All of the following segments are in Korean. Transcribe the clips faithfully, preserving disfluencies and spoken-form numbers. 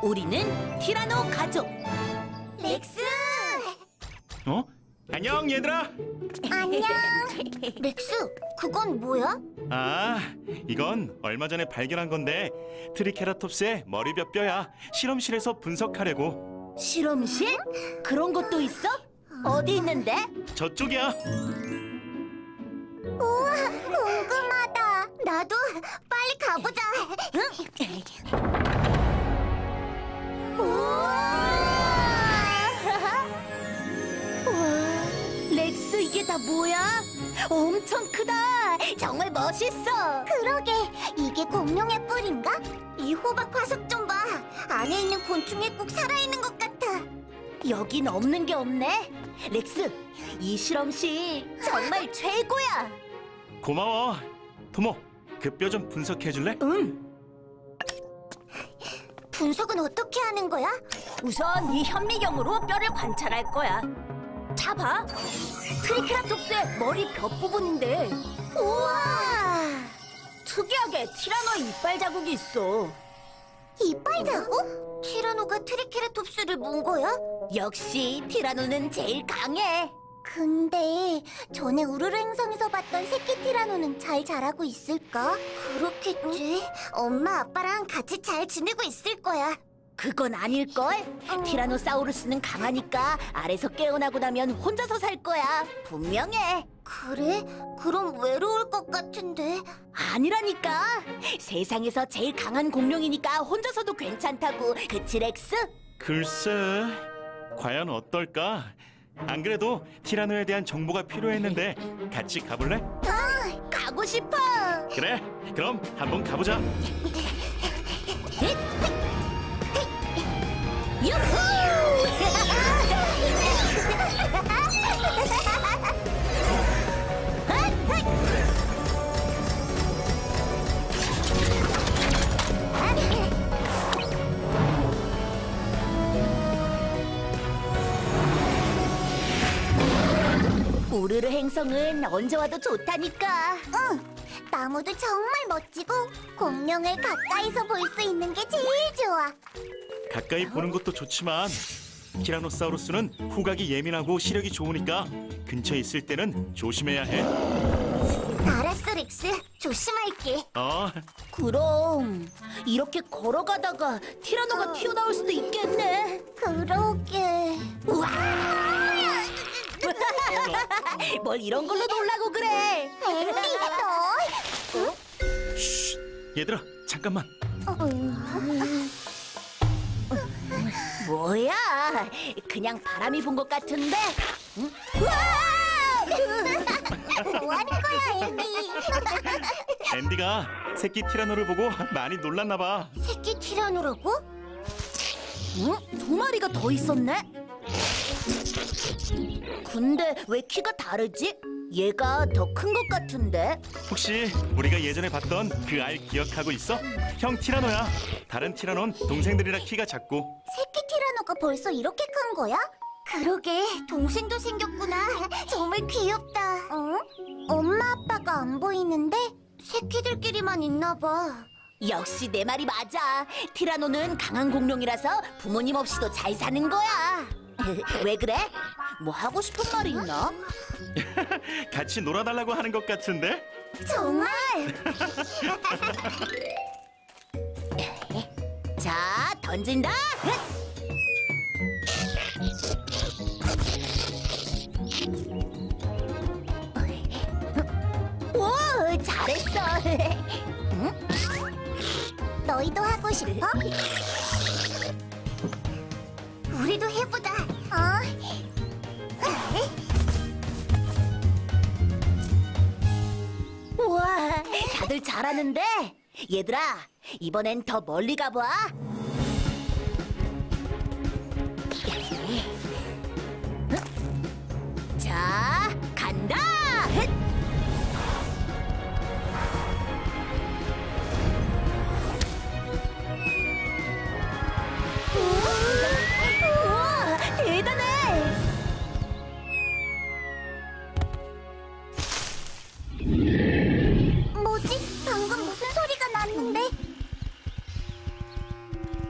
우리는 티라노 가족. 렉스! 어? 안녕 얘들아. 안녕. 렉스, 그건 뭐야? 아, 이건 얼마 전에 발견한 건데 트리케라톱스의 머리 몇 뼈야. 실험실에서 분석하려고. 실험실? 그런 것도 있어? 어디 있는데? 저쪽이야. 우와, 궁금하다. 나도 빨리 가보자. 우와, 렉스 이게 다 뭐야? 엄청 크다. 정말 멋있어. 그러게, 이게 공룡의 뿔인가? 이 호박 화석 좀 봐. 안에 있는 곤충이 꼭 살아있는 것 같아. 여긴 없는 게 없네. 렉스, 이 실험실 정말 최고야. 고마워. 토모, 그 뼈 좀 분석해 줄래? 응. 분석은 어떻게 하는 거야? 우선 이 현미경으로 뼈를 관찰할 거야. 자 봐. 트리케라톱스의 머리 뼈 부분인데. 우와! 특이하게 티라노 이빨 자국이 있어. 이빨 자국? 티라노가 트리케라톱스를 문 거야? 역시 티라노는 제일 강해. 근데 전에 우르르 행성에서 봤던 새끼 티라노는 잘 자라고 있을까? 그렇겠지. 엄마 아빠랑 같이 잘 지내고 있을 거야. 그건 아닐걸? 티라노사우루스는 강하니까 알에서 깨어나고 나면 혼자서 살 거야. 분명해. 그래? 그럼 외로울 것 같은데. 아니라니까. 세상에서 제일 강한 공룡이니까 혼자서도 괜찮다고. 그치, 렉스? 글쎄, 과연 어떨까? 안 그래도 티라노에 대한 정보가 필요했는데 같이 가볼래? 어, 가고 싶어. 그래, 그럼 한번 가보자. 유후! 우르르 행성은 언제 와도 좋다니까. 응, 나무도 정말 멋지고 공룡을 가까이서 볼 수 있는 게 제일 좋아. 가까이 보는 것도 좋지만 티라노사우루스는 후각이 예민하고 시력이 좋으니까 근처에 있을 때는 조심해야 해. 알았어, 렉스. 조심할게. 어, 그럼 이렇게 걸어가다가 티라노가 튀어나올 수도 있겠네. 그러게. 우와! 뭘 이런 걸로 놀라고 그래? 앤디, 너. 어? 쉿, 얘들아 잠깐만. 뭐야? 그냥 바람이 분 것 같은데? 응? 뭐 하는 거야, 앤디? 앤디가 새끼 티라노를 보고 많이 놀랐나 봐. 새끼 티라노라고? 응? 두 마리가 더 있었네? 근데 왜 키가 다르지? 얘가 더 큰 것 같은데? 혹시 우리가 예전에 봤던 그 알 기억하고 있어? 형 티라노야. 다른 티라노는 동생들이라 키가 작고. 새끼 티라노가 벌써 이렇게 큰 거야? 그러게, 동생도 생겼구나. 정말 귀엽다. 어? 엄마 아빠가 안 보이는데 새끼들끼리만 있나 봐. 역시 내 말이 맞아. 티라노는 강한 공룡이라서 부모님 없이도 잘 사는 거야. 왜 그래? 뭐 하고 싶은 말이 있나? 같이 놀아달라고 하는 것 같은데? 정말? 자, 던진다. 오, 잘했어. 응? 너희도 하고 싶어? 우리도 해보자. 어? 우와, 다들 잘하는데? 얘들아, 이번엔 더 멀리 가봐. 자, 간다! 우와, 대단해! 뭐지? 방금 무슨 소리가 났는데?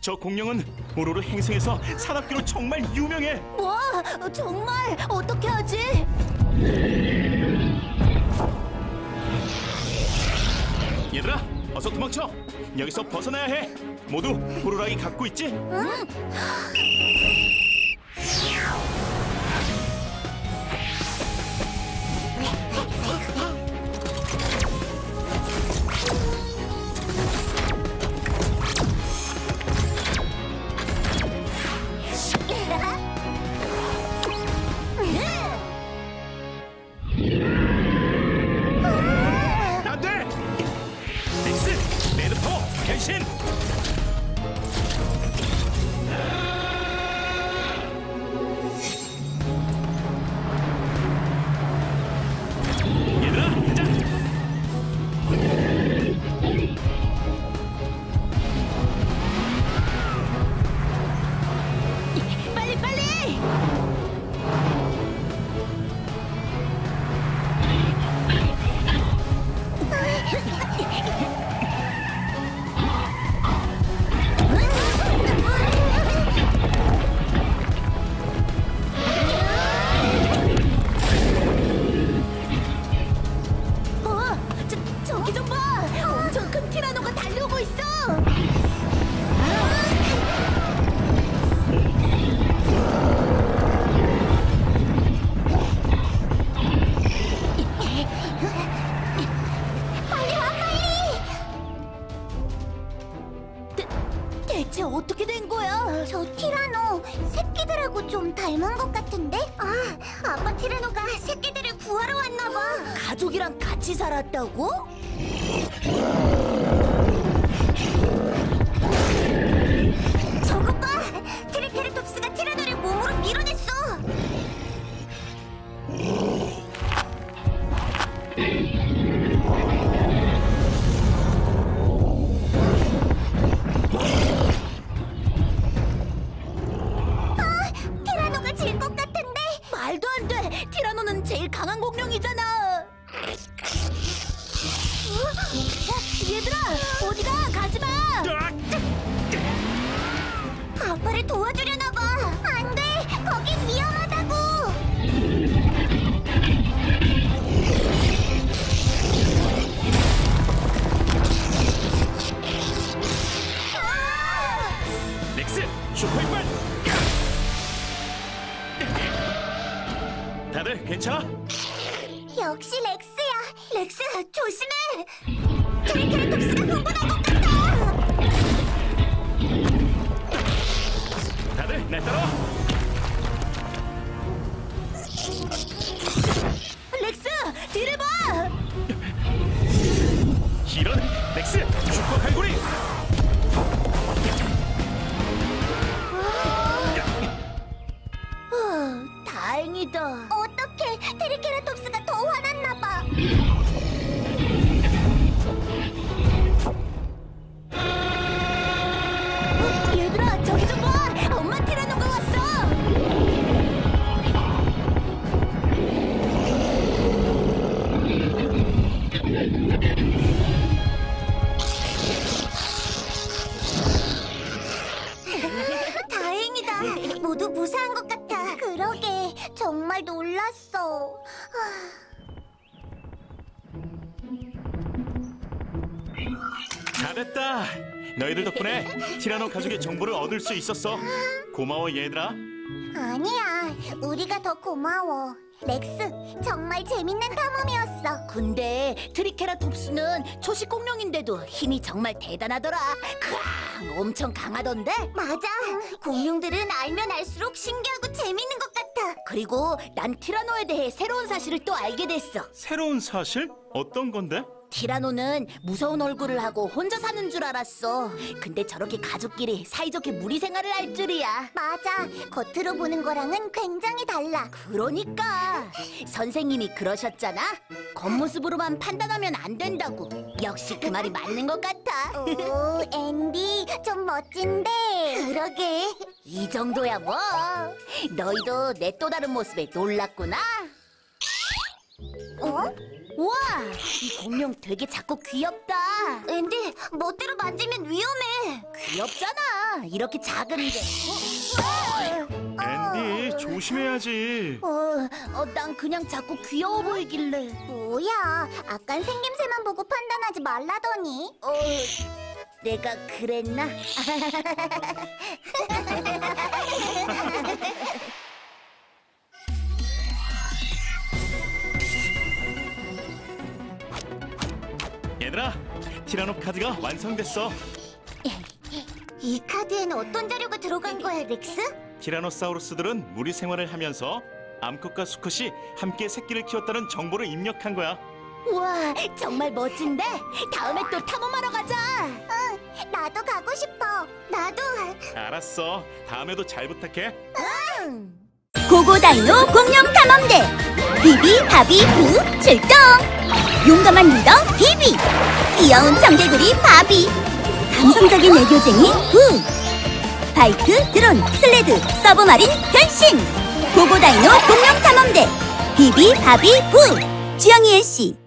저 공룡은 우루루 행성에서 산악기로 정말 유명해. 뭐? 정말? 어떻게 하지? 얘들아, 어서 도망쳐. 여기서 벗어나야 해. 모두 호루라기 갖고 있지? 안 돼! 넥스, 레드 파워, 변신! 얘들아, 가자! 빨리 빨리! 어, 저, 저기 좀 봐! 엄청 큰 티라노가 달려오고 있어! 빨리 와, 빨리! 대, 대체 어떻게 된 거야? 저 티라노 새끼들하고 좀 닮은 것 같은데? 아, 아빠 티라노가 새끼들을 구하러 왔나 봐. 가족이랑 같이 살았다고? 저것 봐! 트리케라톱스가 티라노를 몸으로 밀어냈어! 아! 티라노가 질 것 같은데? 말도 안 돼! 티라노는 제일 강한 공룡이잖아! 어? 얘들아! 어디가? 가지마! 아빠를 도와주려나 봐! 안 돼! 거긴 위험하다고! 넥스, 슈퍼이빨! 다들 괜찮아? 역시 렉스야! 렉스, 조심해! 트리케라톱스가 흥분한 것 같아! 다들 날 따라와! 렉스! 뒤를 봐! 이런 넥스, 슈퍼 갈고리! 어, 다행이다. 어떡해! 트리케라톱스가 더 화났나 봐! 어, 얘들아, 저기 좀 봐! 엄마 티라노가 왔어! 다행이다! 모두 무사한 것 같아! 그러게, 정말 놀랐어. 잘했다. 너희들 덕분에 티라노 가족의 정보를 얻을 수 있었어. 고마워 얘들아. 아니야, 우리가 더 고마워. 렉스, 정말 재밌는 탐험이었어. 근데 트리케라톱스는 초식 공룡인데도 힘이 정말 대단하더라. 크앙, 엄청 강하던데? 맞아, 공룡들은 알면 알수록 신기하고 재밌는 것 같아. 그리고 난 티라노에 대해 새로운 사실을 또 알게 됐어. 새로운 사실? 어떤 건데? 티라노는 무서운 얼굴을 하고 혼자 사는 줄 알았어. 근데 저렇게 가족끼리 사이좋게 무리 생활을 할 줄이야. 맞아, 겉으로 보는 거랑은 굉장히 달라. 그러니까 선생님이 그러셨잖아. 겉모습으로만 판단하면 안 된다고. 역시 그 말이 맞는 것 같아. 오, 앤디, 좀 멋진데. 그러게. 이 정도야 뭐. 너희도 내 또 다른 모습에 놀랐구나. 어? 우와, 이 공룡 되게 작고 귀엽다. 앤디, 멋대로 만지면 위험해. 귀엽잖아. 이렇게 작은데. 앤디 조심해야지. 어, 어, 난 그냥 자꾸 귀여워 보이길래. 뭐야, 아깐 생김새만 보고 판단하지 말라더니. 어, 내가 그랬나? 얘들아, 티라노 카드가 완성됐어. 이 카드에는 어떤 자료가 들어간 거야, 렉스? 티라노사우루스들은 무리 생활을 하면서 암컷과 수컷이 함께 새끼를 키웠다는 정보를 입력한 거야. 우와, 정말 멋진데? 다음에 또 탐험하러 가자. 나도 가고 싶어. 나도. 알았어. 다음에도 잘 부탁해. 고고다이노 공룡 탐험대 비비 바비 부 출동. 용감한 리더 비비, 귀여운 청개구리 바비, 감성적인 애교쟁이 부, 바이크, 드론, 슬레드, 서브마린 변신. 고고다이노 공룡 탐험대 비비 바비 부. 주영이 엘씨